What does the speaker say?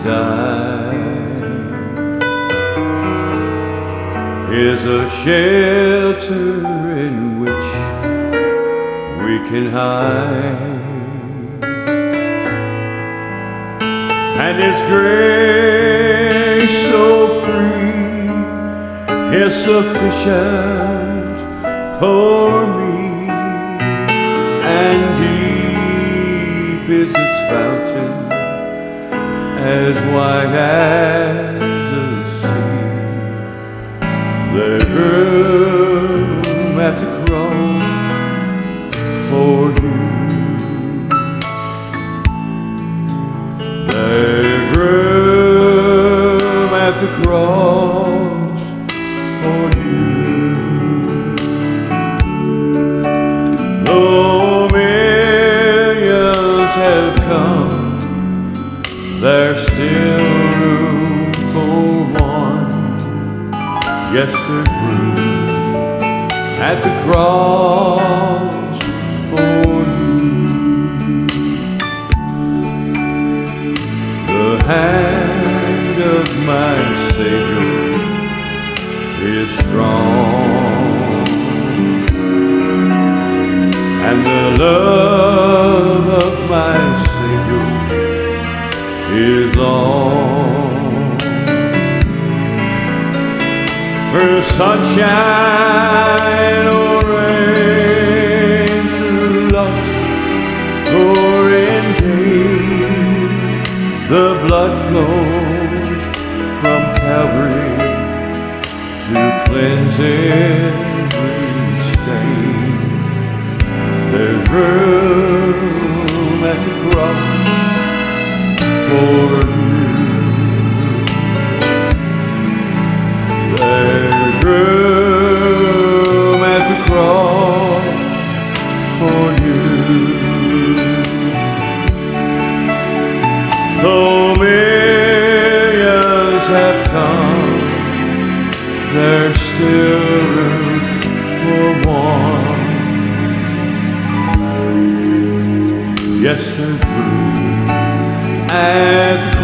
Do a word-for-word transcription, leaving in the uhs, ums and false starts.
die is a shelter in which we can hide, and His grace so free is sufficient for me, and deep is its fountain, as wide as the sea. There's room at the cross for you. There's room at the cross for you. Though millions have come, there's still room for one. Yes, there's room at the cross for you. The hand of my Savior is strong, and the love of my Savior is long. Through sunshine or rain, through love's pouring day, the blood flows from Calvary to cleanse every stain. There's room at the cross for you. There's room at the cross for you. Though millions have come, there's still room for one. Yes, there's room at the